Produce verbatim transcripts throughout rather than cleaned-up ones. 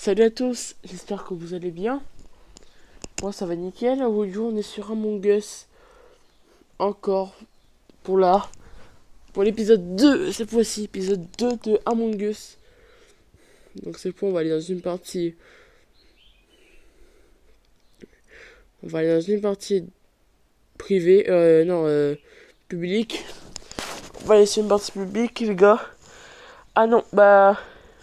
Salut à tous, j'espère que vous allez bien. Moi ça va nickel. Aujourd'hui on est sur Among Us. Encore pour la pour l'épisode deux, cette fois-ci, épisode deux de Among Us. Donc c'est pour on va aller dans une partie. On va aller dans une partie privée. Euh non euh, publique. On va aller sur une partie publique les gars. Ah non, bah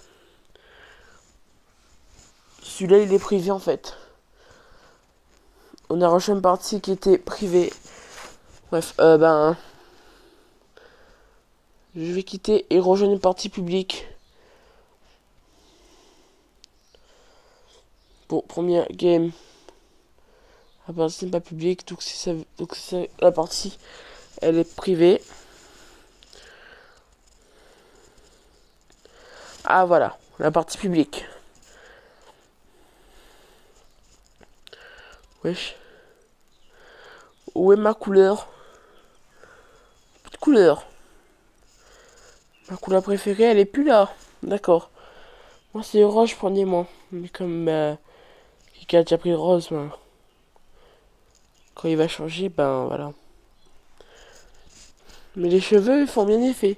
celui-là il est privé en fait. On a rejoint une partie qui était privée. Bref, euh ben. Je vais quitter et rejoindre une partie publique. Bon, première game. La partie n'est pas publique, donc c'est ça, donc c'est la partie, elle est privée. Ah voilà, la partie publique. Wesh. Où est ma couleur? Plus de couleur. Ma couleur préférée, elle est plus là. D'accord. Moi c'est orange, prenez-moi. Mais comme euh, quelqu'un a déjà pris rose, ben, quand il va changer, ben voilà. Mais les cheveux, ils font bien effet.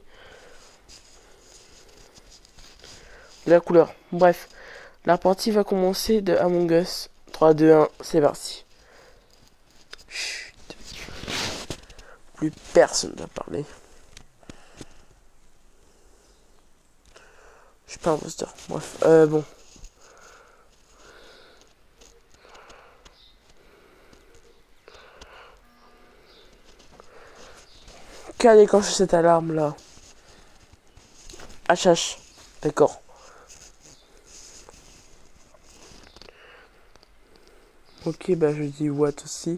Et la couleur. Bref, la partie va commencer de Among Us. trois, deux, un, c'est parti. Chut. Plus personne ne va parler. Je suis pas imposteur. Bref, euh, bon. Qui a déclenché cette alarme là? H H. D'accord. Ok, bah je dis what aussi.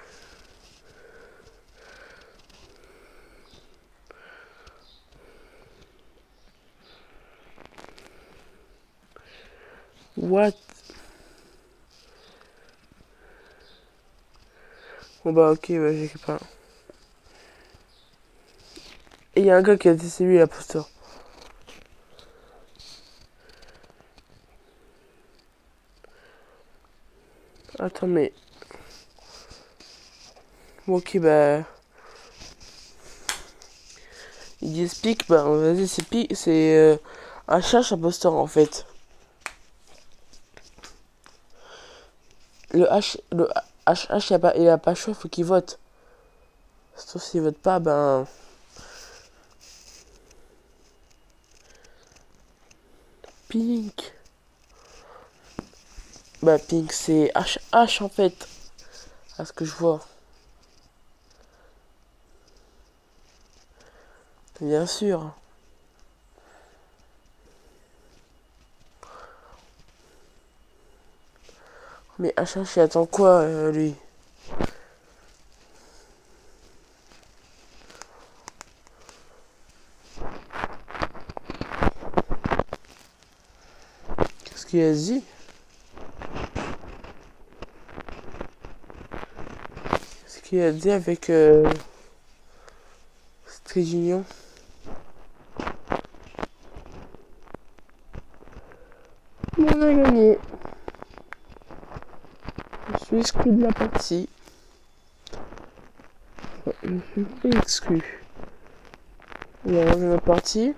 What? Bon bah ok, bah j'ai pas. Et il y a un gars qui a dit c'est lui l'imposteur. Attends mais. Bon, ok bah. Il dit speak, bah vas-y c'est pi c'est euh, H H imposteur en fait. Le H le H H il a pas il a pas choix, faut qu'il vote. Sauf s'il vote pas, ben. Pink. Bah Pink c'est H H en fait. À ce que je vois. Bien sûr. Mais H H il attend quoi euh, lui? Qu'est-ce qu'il a dit? Qu'est-ce qu'il a dit avec euh, Street Union? On a gagné. Je suis exclu de la partie. Je suis exclu. On a rejoint la partie.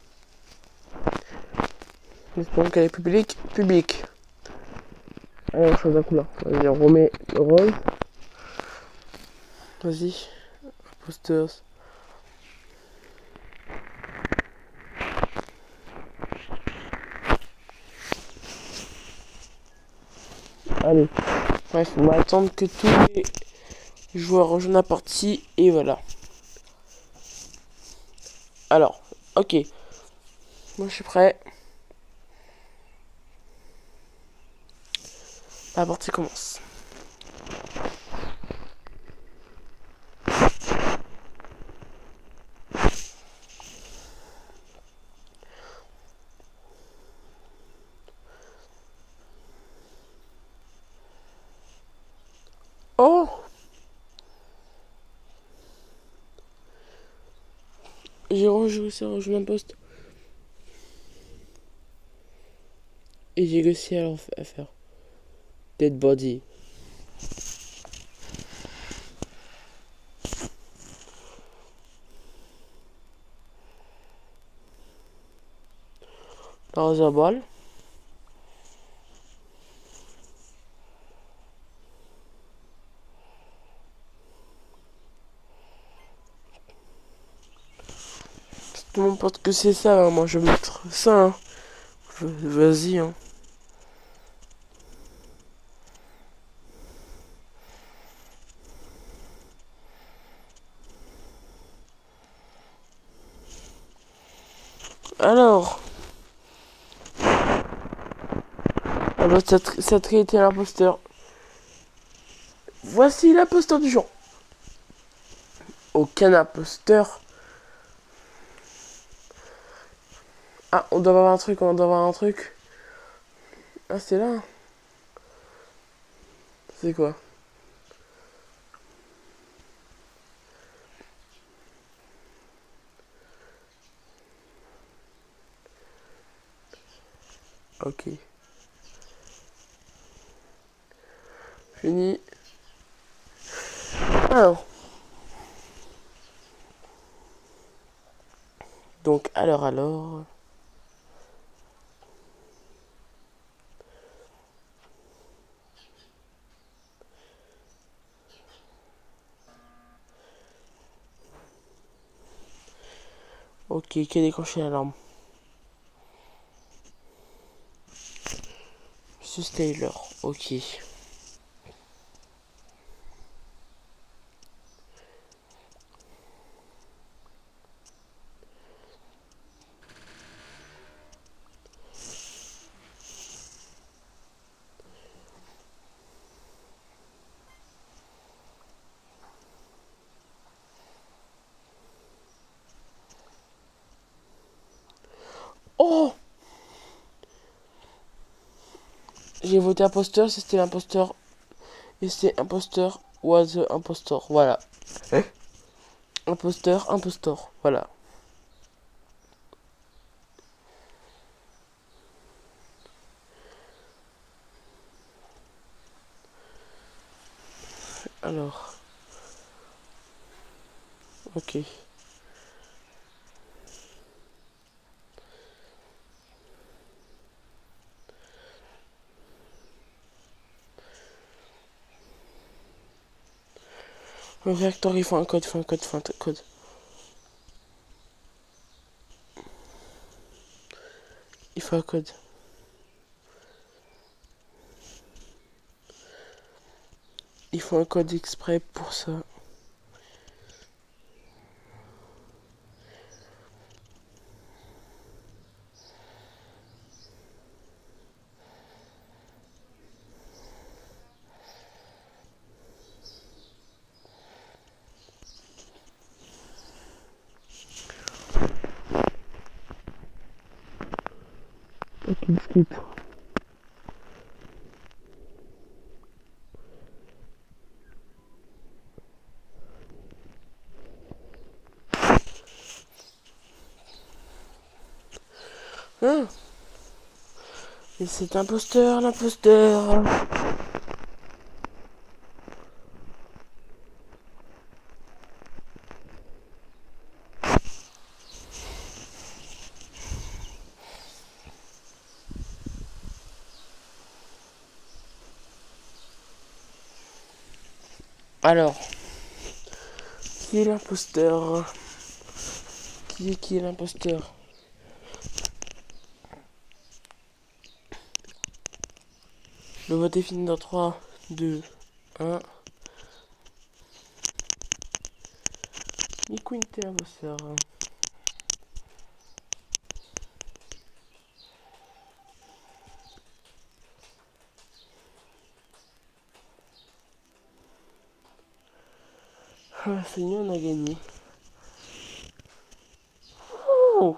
J'espère qu'elle est publique. Publique. Allez, on change la couleur. Vas-y, on remet le rose. Vas-y. Posters. Allez. Bref, on va attendre que tous les joueurs rejoignent la partie. Et voilà. Alors, ok. Moi, je suis prêt. La partie commence. Oh! J'ai rejoué sur rejoint un poste. Et j'ai réussi à, à faire. Dead body. Dans un bol. Tout le monde pense que c'est ça, hein. Moi je vais mettre ça. Hein. Vas-y. Hein. Alors. Alors, ça était l'imposteur. Voici l'imposteur du jour. Aucun imposteur. Ah, on doit avoir un truc, on doit avoir un truc. Ah, c'est là. C'est quoi? Ok. Fini. Alors. Donc, alors, alors. Ok, qui a déclenché l'alarme? Monsieur Taylor, ok. Oh! J'ai voté imposteur, c'était l'imposteur. Et c'est imposteur was the impostor. Voilà. Hein? Imposteur, impostor. Voilà. Alors. Ok. Le réacteur, il faut un code, il faut un code, il faut un code. Il faut un code. Il faut un code exprès pour ça. Ok, skip. Hein? Et c'est imposteur, l'imposteur. Alors, qui est l'imposteur? Qui est qui est l'imposteur? Le vote est fini dans trois, deux, un. Nico était imposteur. Ah, c'est mieux, on a gagné. Oh!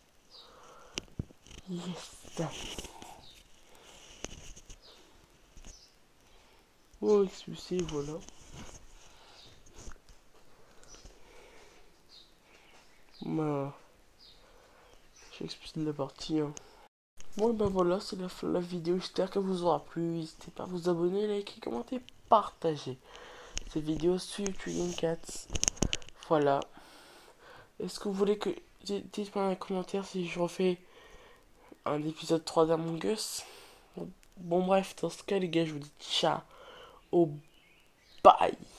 Yes! Oh, expulsé, voilà. Bah, j'ai expulsé de la partie. Hein. Bon, ben voilà, c'est la fin de la vidéo. J'espère qu'elle vous aura plu. N'hésitez pas à vous abonner, liker, commenter, partager cette vidéo sur Twin Cats. Voilà. Est-ce que vous voulez que... Dites-moi dans les commentaires si je refais un épisode trois d'Among Us. Bon, bref, dans ce cas, les gars, je vous dis ciao. Au bye.